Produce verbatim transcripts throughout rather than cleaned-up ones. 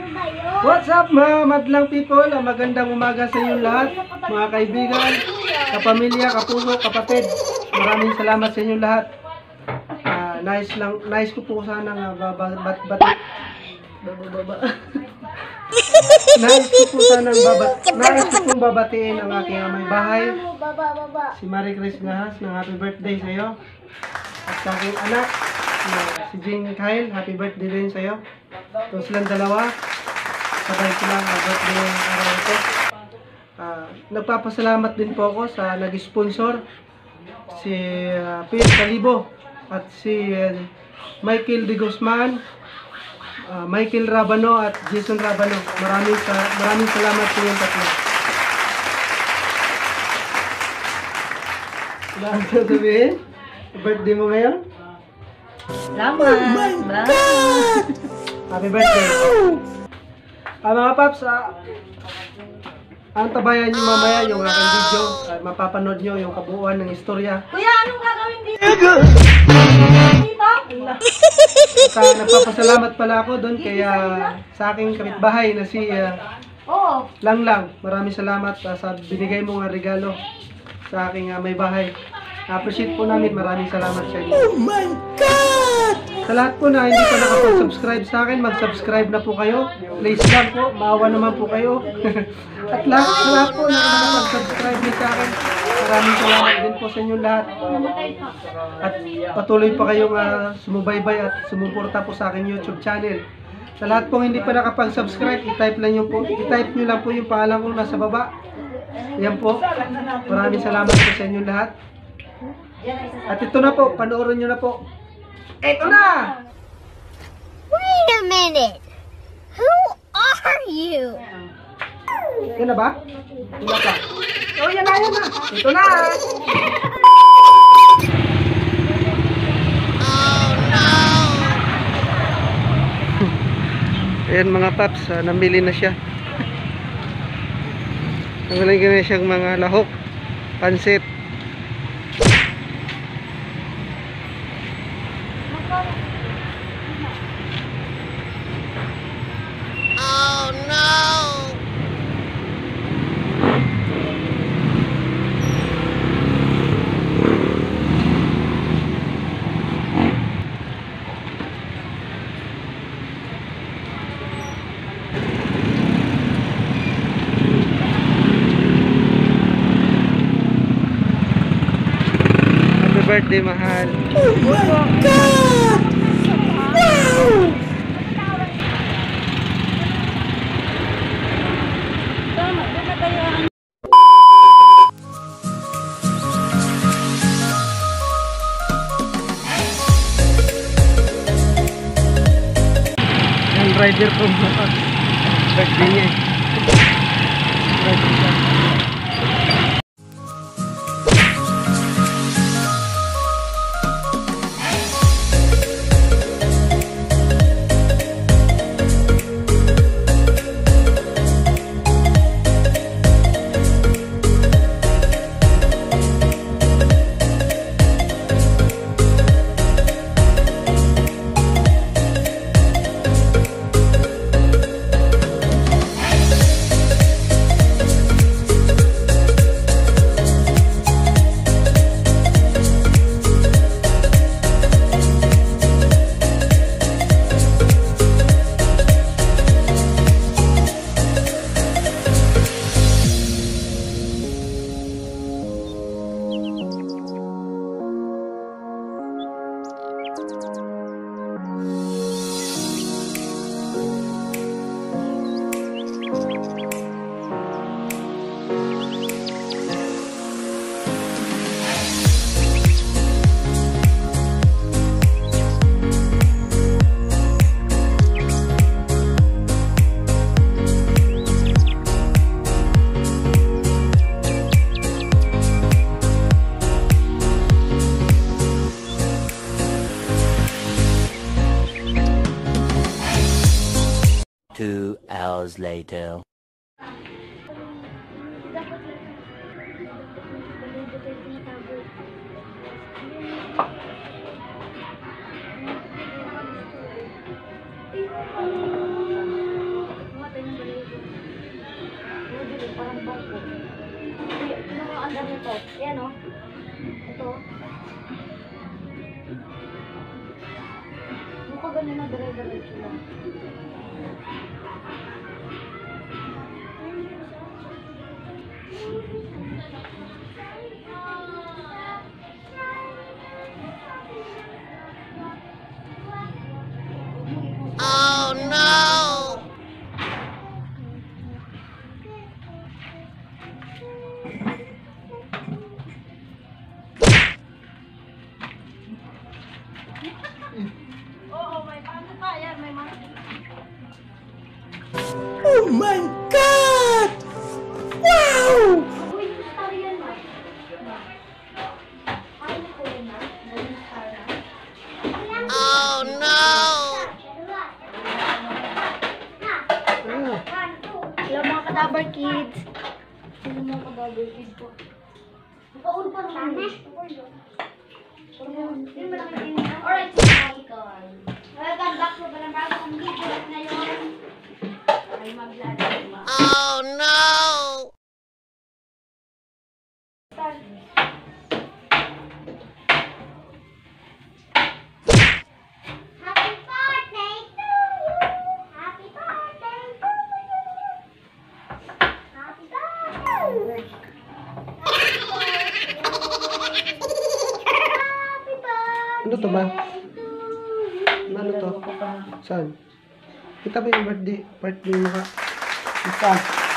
What's up mga madlang people? Magandang umaga sa inyo lahat, mga kaibigan, kapamilya, kapuso, kapatid. Maraming salamat sa inyo lahat. Uh, nice lang, nice ko po sana nga babat bat bat bababa. Nice ko po sana babat, nice ko pong babatiin ang aking amay bahay, si Marie Chris Ngahas, ng happy birthday sa iyo. At sa aking anak, si Jing Kyle, happy birthday din sa iyo. Ito silang dalawa. Sabay silang birthday ng araw ito. Uh, nagpapasalamat din po ako sa nag-sponsor, si uh, Pierre Calibo at si uh, Michael De Guzman, uh, Michael Rabano at Jason Rabano. Maraming, sa maraming salamat po yung tatlo. Wala ang sasabihin? Birthday mo ngayon? Salamat! Oh my God! Happy birthday! Ah, mga paps, ah, ang tabayan nyo mamaya yung aking video. Ah, mapapanood nyo yung kabuuan ng istorya. Kuya, anong gagawin dito? Dito? At ah, nagpapasalamat pala ako doon kaya sa aking kapitbahay na si uh, Oo. Lang Lang. Maraming salamat ah, sa binigay mong regalo sa aking uh, may bahay. Appreciate po namin. Maraming salamat sa inyo. Oh my God! Sa lahat po na hindi pa nakapag-subscribe sa akin, mag-subscribe na po kayo. Please lang po, maawa naman po kayo. At lahat, sa lahat po na nakapag-subscribe na sa akin, maraming salamat din po sa inyo lahat. At patuloy pa kayong uh, sumubaybay at sumuporta po sa aking YouTube channel. Sa lahat pong hindi pa nakapag-subscribe, i-type lang nyo po, i-type nyo lang po yung pangalan ko nasa baba. Yan po. Maraming salamat po sa inyo lahat. At ito na po, panoorin nyo na po. Ito na! Wait a minute! Who are you? Yan na ba? Wala pa. Oh, yan na, yan na. Ito na! Oh, no! Ayan mga paps, uh, namili na siya. Namili na siyang mga lahok, pansit. Oh no! Happy birthday, mahal. Oh my God! Wow! Ang rider ko mga birthday niya. Rider siya. Two hours later. Ito. Yan o. Ito. Mukha ganun na dire-diretso lang. Oh no! Oo, may paano pa. Yan, may mga... Oh my God! Wow! Uy, star yan na. Ano ko yun na? Ganun star na. Oh no! Hello mga Kadaver Kids. Hello mga Kadaver Kids po. Nakaul pa naman. Alright, welcome back to Balambagong Video at ngayon ay maglalaro. Oh no! Happy birthday to you! Happy birthday to you! Happy birthday! Happy birthday! Ano to ba? Ano to? Saan? Kita ba yung birthday? Birthday mo ka? Kita.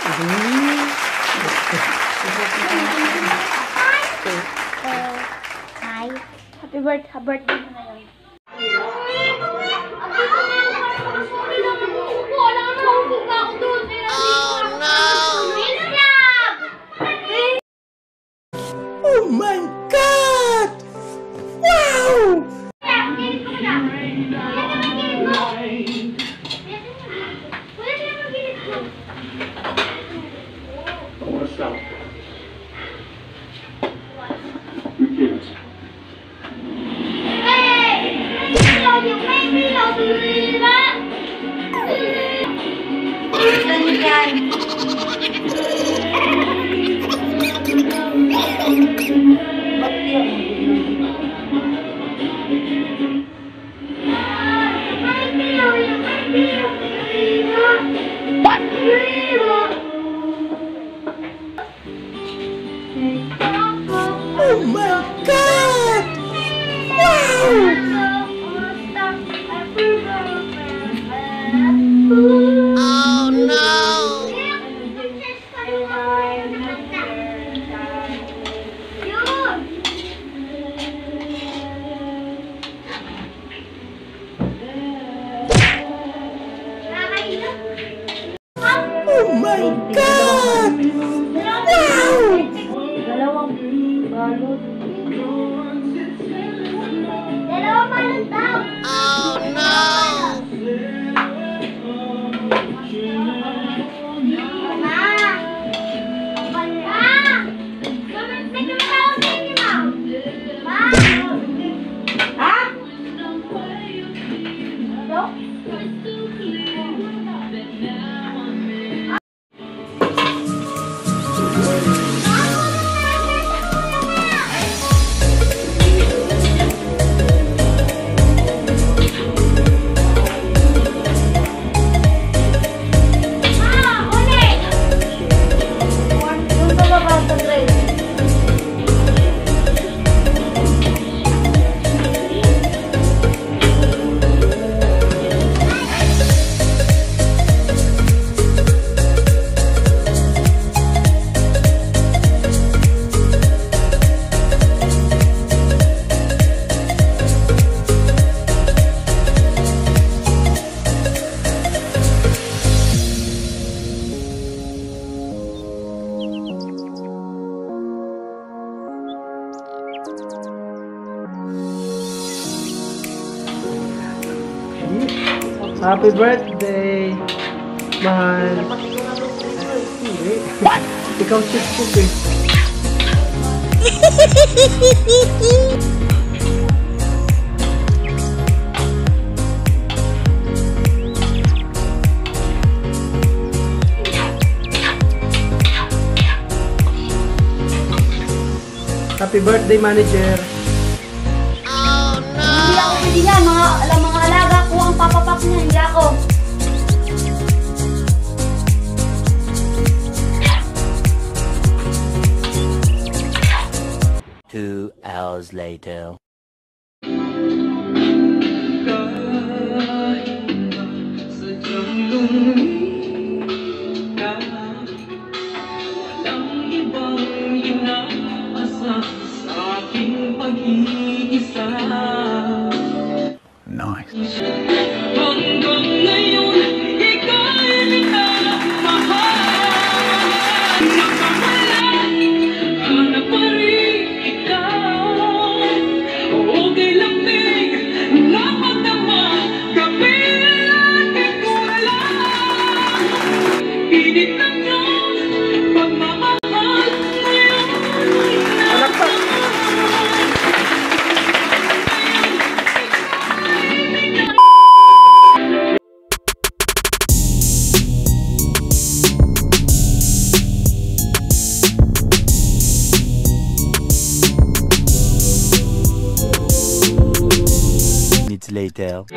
Hi. Happy birthday, happy birthday mo ngayon. Oh no! Oh my God! Wow! Oh my God! Wow! Oh no! Oh my God! Wow! Dalawang balot. Dalawang balot daw. Oh no! Happy birthday, mahal. Hindi. Ikaw chip chip eh. Happy birthday, manager. Oh Hindi ako no! pwede niyan. Mga, alam, mga alaga ko ang papapak niya. Hindi ako. Two hours later. Nice. Minutes later.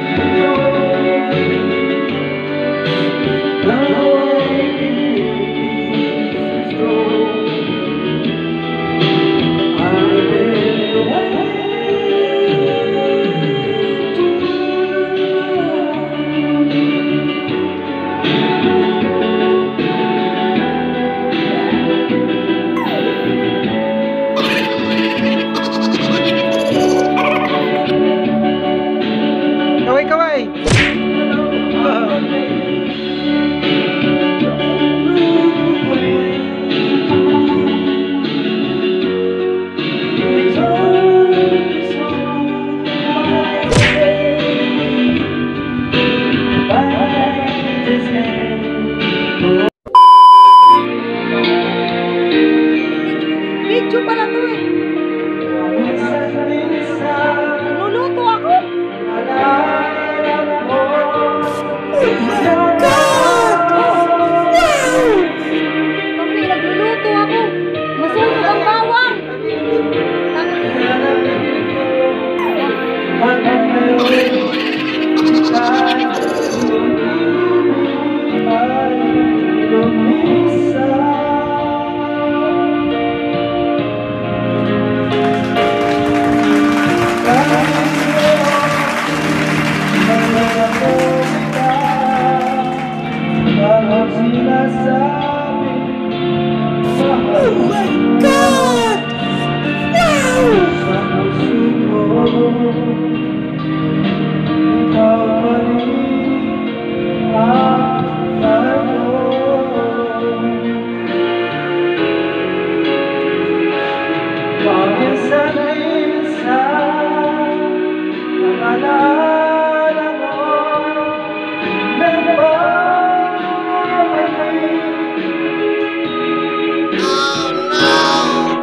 Kaway, kaway! Video pala to eh. Naluluto ako. Oh my God! Wow! Kami, nagluluto ako. Masunog ang bawang. Oh my God! Wow! Oh no!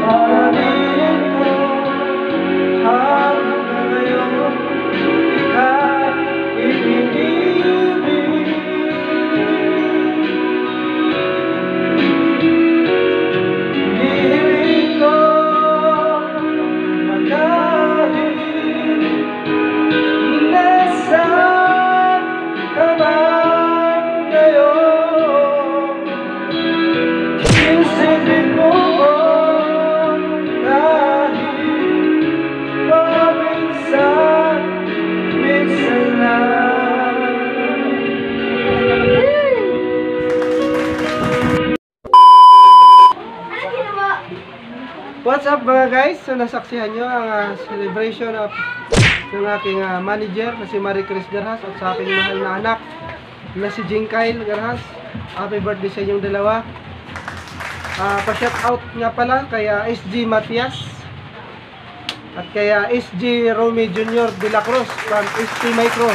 Ano ginawa? What's up mga guys? So nasaksihan nyo ang ah, celebration of ng aking ah, manager na si Marie Chris Garhas at sa aking mahal na anak na si Jing Kyle Garhas. Happy birthday sa inyong dalawa. Ah, pa-shout out nga pala kaya S G Matias at kaya S G Romy Junior de la Cruz from S T Micro.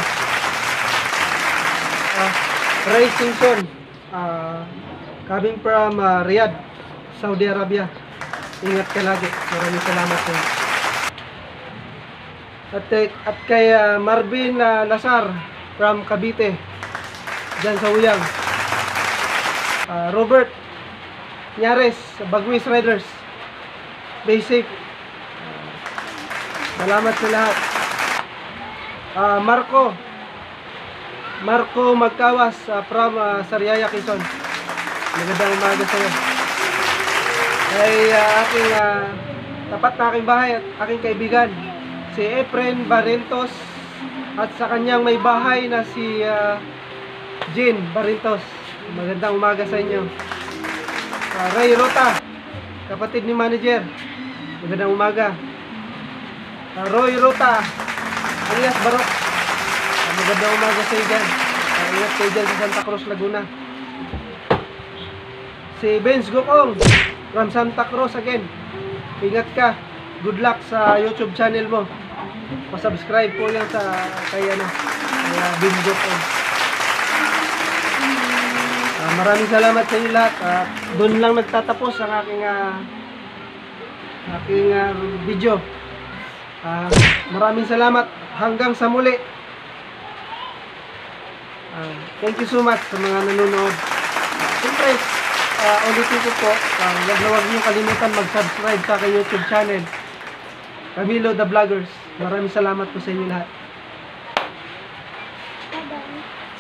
Ah, Ray Simpson ah, coming from ah, Riyadh, Saudi Arabia. Ingat ka lagi. Maraming salamat po. At, eh, at kay ah, Marvin ah, Lazar from Cavite, dyan sa Uyang. Ah, Robert Nyares, Bagwis Riders. Basic. Salamat sa lahat. Ah, Marco. Marco Magkawas ah, from ah, Sariaya, Quezon. Magandang umaga sa iyo. Kay ah, aking ah, tapat na aking bahay at aking kaibigan, si Efren Barrientos, at sa kanyang may bahay na si ah, Jean Barrientos. Magandang umaga sa inyo. Ah, Ray Rota, kapatid ni manager. Magandang umaga. Ah, Roy Rota, alias Barok. Ah, magandang umaga sa iyo dyan. Ah, ingat kayo dyan sa Santa Cruz, Laguna. Si Benz Gokong from Santa Cruz again. Ingat ka. Good luck sa YouTube channel mo. Pa-subscribe po yan sa kay ano, kay uh, Benz Gokong. Ah, maraming salamat sa inyo lahat. Ah, doon lang nagtatapos ang aking uh, aking uh, video. Ah, maraming salamat. Hanggang sa muli. Ah, thank you so much sa mga nanonood. Ah, Siyempre, uh, ulitin ko po, uh, huwag na huwag niyo kalimutan mag-subscribe sa aking YouTube channel, Camilo the Vloggers. Maraming salamat po sa inyo lahat. Bye-bye.